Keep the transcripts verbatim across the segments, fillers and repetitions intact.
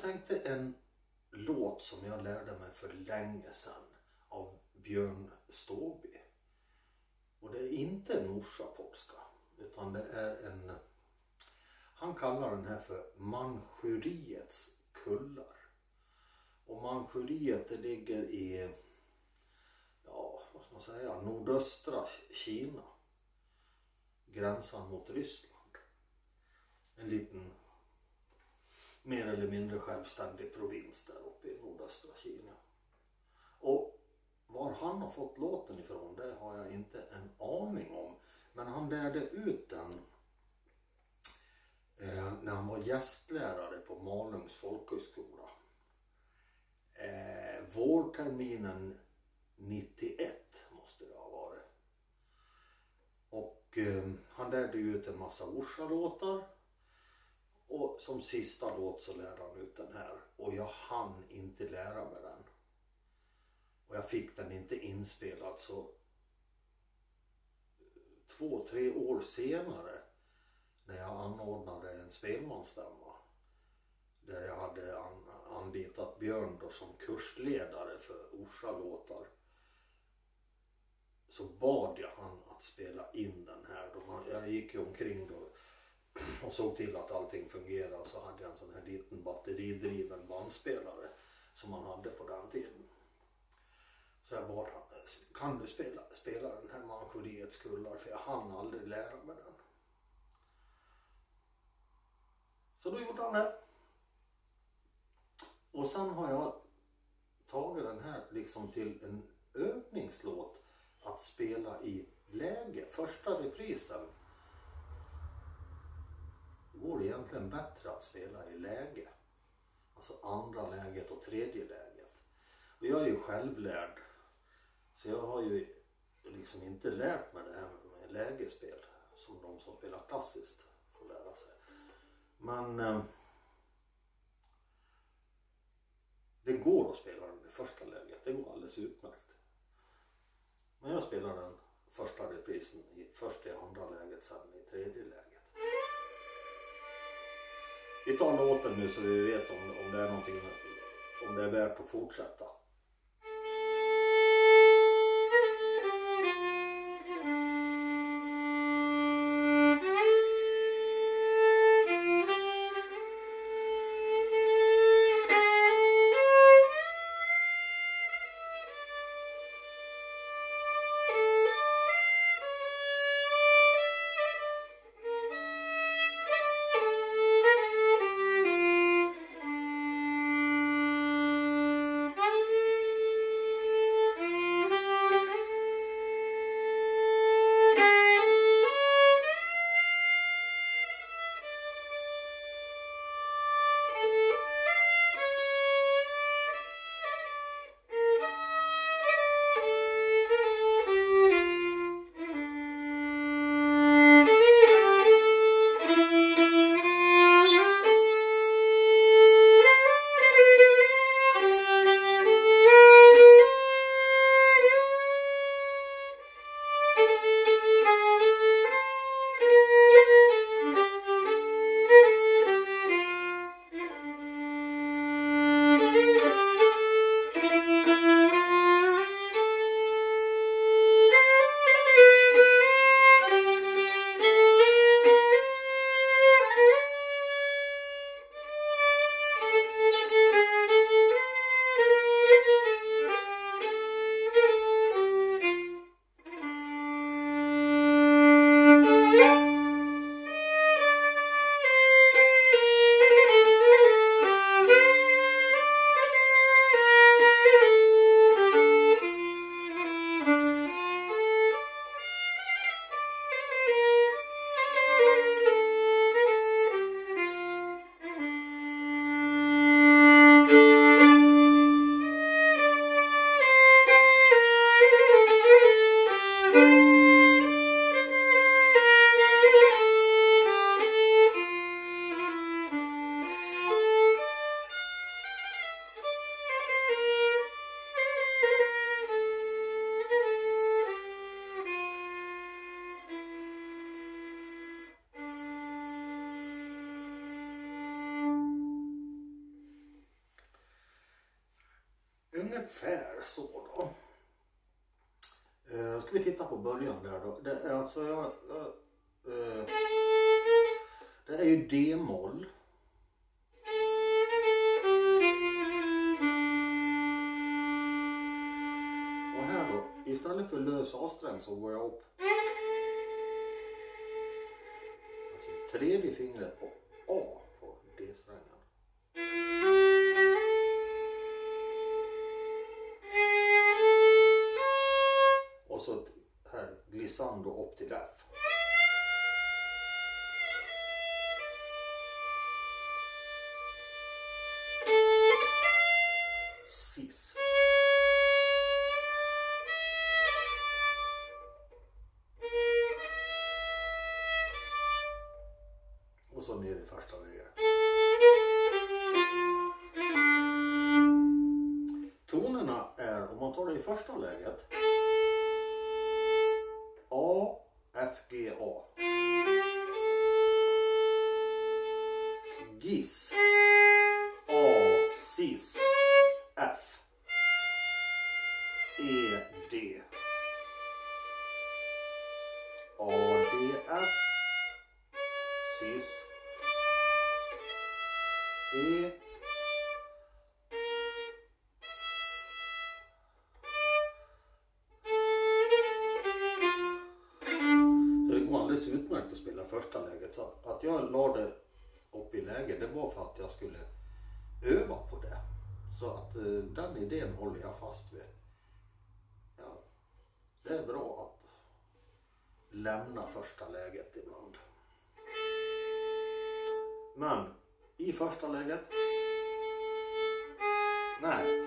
tänkte en låt som jag lärde mig för länge sedan av Björn Ståby. Och det är inte en orsapolska, utan det är en, han kallar den här för Manchuriets kullar. Och Manchuriet, det ligger i, ja vad ska man säga, nordöstra Kina. Gränsan mot Ryssland. En liten, mer eller mindre självständig provins där uppe i nordöstra Kina. Och var han har fått låten ifrån, det har jag inte en aning om. Men han lärde ut den eh, när han var gästlärare på Malungs folkhögskola. Eh, vårterminen nittioett måste det ha varit. Och eh, han lärde ut en massa Orsa-låtar. Och som sista låt så lärde han ut den här. Och jag hann inte lära mig den. Och jag fick den inte inspelad, så två, tre år senare när jag anordnade en spelmansstämma där jag hade an, anlitat Björn då som kursledare för Orsa-låtar, så bad jag han att spela in den här. Då jag gick ju omkring då och såg till att allting fungerade, och så hade jag en sån här liten batteridriven bandspelare som man hade på den tiden. Så jag bad han, kan du spela, spela den här Manchuriets kullar, för jag hann aldrig lära mig den. Så då gjorde han det. Och sen har jag tagit den här liksom till en övningslåt att spela i läge. Första reprisen går det egentligen bättre att spela i läge. Alltså andra läget och tredje läget. Och jag är ju självlärd. Så jag har ju liksom inte lärt mig det här med lägespel som de som spelar klassiskt får lära sig. Men eh, det går att spela den i första läget. Det går alldeles utmärkt. Men jag spelar den första reprisen i, först i andra läget, sen i tredje läget. Vi tar låten nu så vi vet om, om det är någonting, om det är värt att fortsätta. Thank you. ungefär så då. Uh, ska vi titta på början där då. Det är alltså jag, jag uh, det är ju D-moll. Och här då, istället för lös A-sträng så går jag upp alltså tredje fingret på A på D-strängen. Och så här glissando upp till F. Cis. Och så ner i första läget. Tonerna är, om man tar det i första läget, A, F, G, A. Giss, A, cis, F, E, D. A, D, F, cis, E, alldeles utmärkt att spela första läget, så att jag la det upp i läge, det var för att jag skulle öva på det, så att eh, den idén håller jag fast vid. Ja, det är bra att lämna första läget ibland. Men i första läget, nej.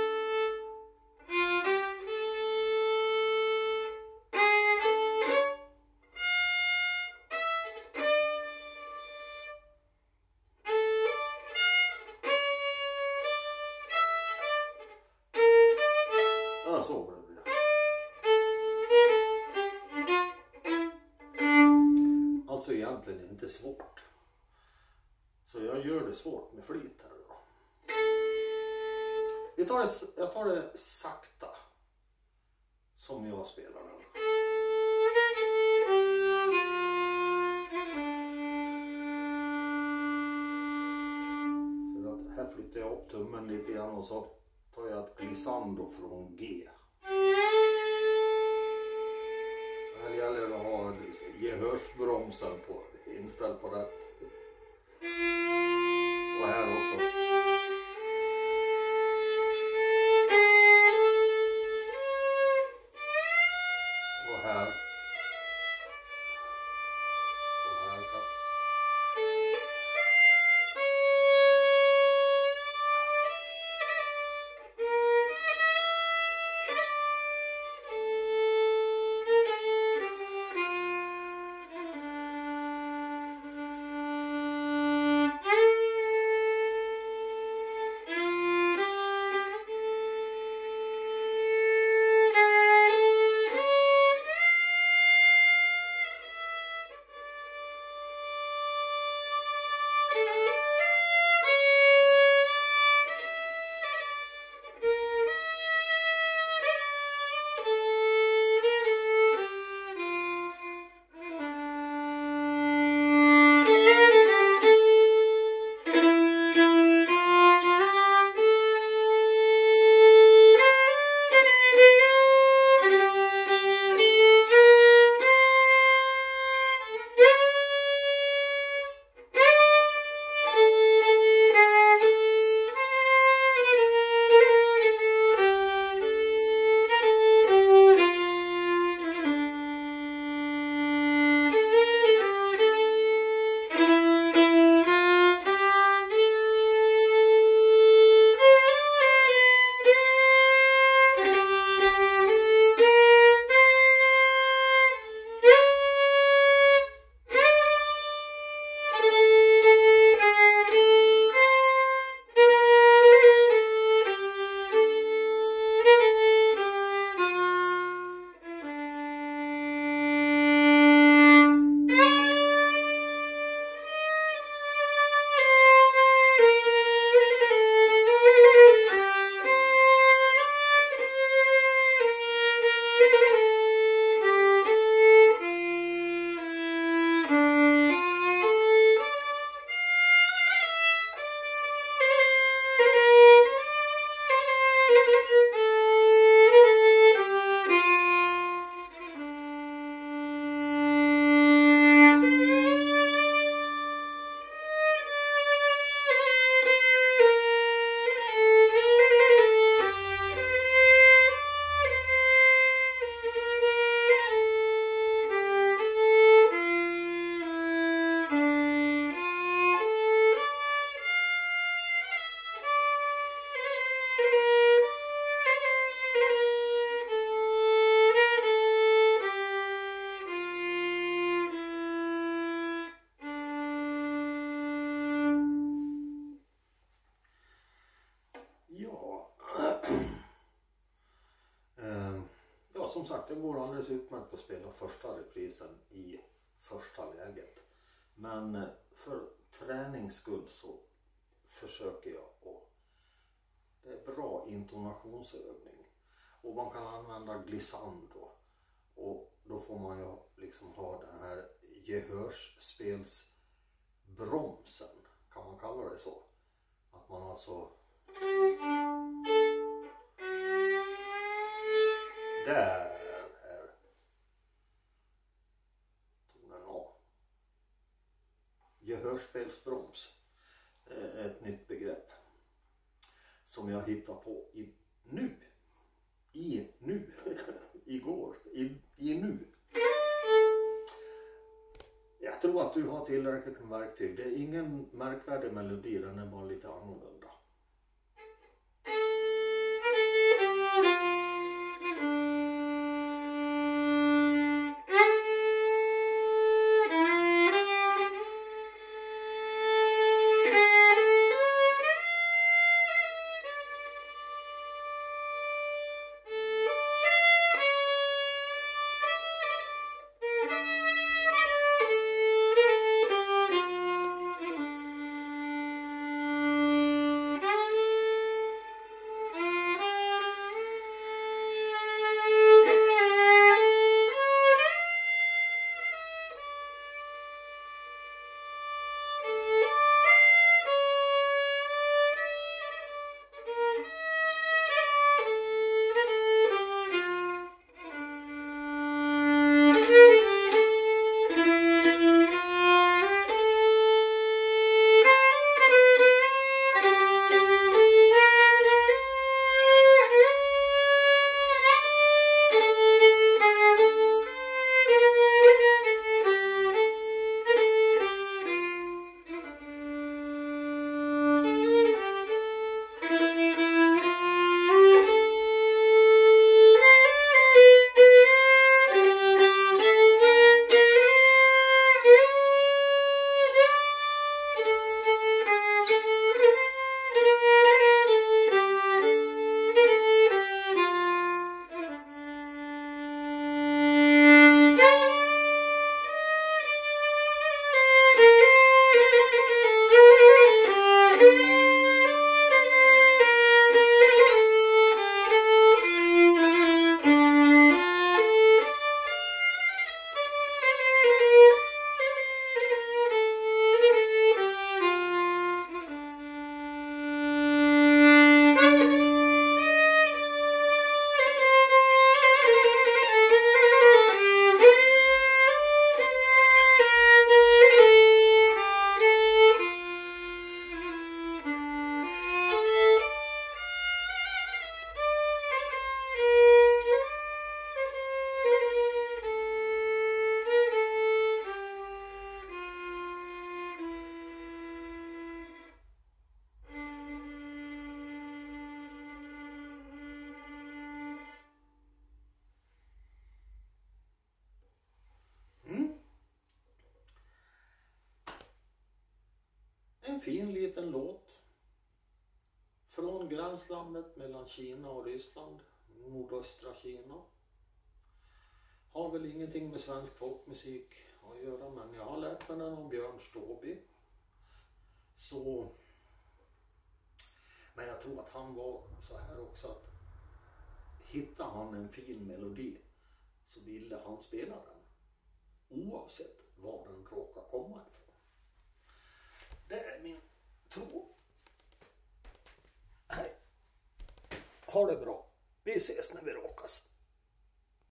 Så blev det. Alltså egentligen inte svårt. Så jag gör det svårt med flit här då. Jag tar det, jag tar det sakta. Som jag spelar den. Så att här flyttar jag upp tummen lite grann och så tar jag ett glissando från G. Här gäller det att ha gehörsbromsen på, inställd på rätt. Och här också. Och här. Och här kan. Ja. Ja, som sagt, det går alldeles utmärkt att spela första reprisen i första läget. Men för tränings skull så försöker jag och det är bra intonationsövning. Och man kan använda glissando. Och då får man ju liksom ha den här gehörsspelsbromsen. Kan man kalla det så? Att man alltså... Där är tonen A. Gehörspelsbroms är ett nytt begrepp som jag hittar på i nu. I nu. Igår. I, I nu. Jag tror att du har tillräckligt med verktyg. Det är ingen märkvärdig melodi, den är bara lite annorlunda. En fin liten låt från gränslandet mellan Kina och Ryssland, nordöstra Kina. Har väl ingenting med svensk folkmusik att göra, men jag har lärt mig den om Björn Ståby. Så, men jag tror att han var så här också att hittar han en fin melodi så ville han spela den oavsett var den råkar komma ifrån. Det är min tro. Hej. Ha det bra. Vi ses när vi råkas.